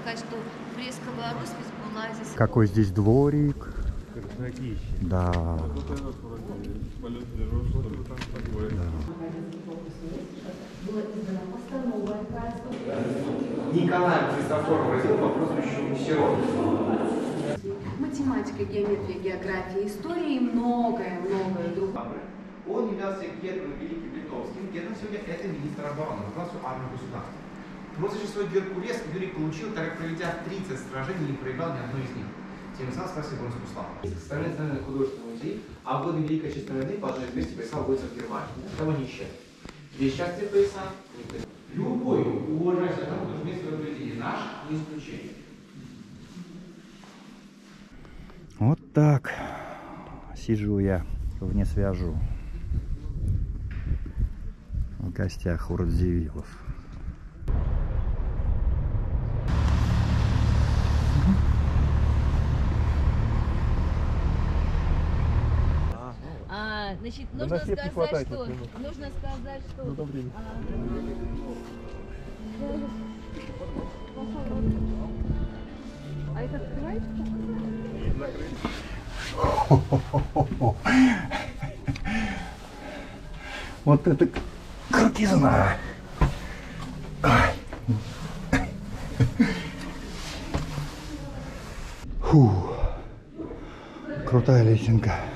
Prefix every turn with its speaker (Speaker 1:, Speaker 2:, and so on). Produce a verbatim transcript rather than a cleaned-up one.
Speaker 1: сказать, что фресковая роспись была здесь.
Speaker 2: Какой здесь дворик. Да. Да.
Speaker 3: Николай Христофоров родил по прозвищу Сирот.
Speaker 4: Математика, геометрия, география, история и многое-многое другое.
Speaker 3: Он являлся Гетманом Великим Литовским. Гетман сегодня это министр обороны, руководил всю армию государства. Прозвище свой Геркулес Юрий получил, так как, проведя тридцать сражений, не проиграл ни одной из них. Тем самым спас Воинскую славу. Составляет Национальный художественный музей, а в годы Великой Отечественной войны положили вместе пояса воинцев Германии. Того не исчез. Без счастья пояса никто. Любой уважающий народ должен иметь свое поведение. Наш не исключение.
Speaker 2: Вот так сижу я в Несвяжу в гостях у Радзивиллов.
Speaker 1: А, значит, нужно сказать, хватает, что нужно сказать, что а, а это открывается?
Speaker 2: Вот это крутизна! Фу, крутая лесенка.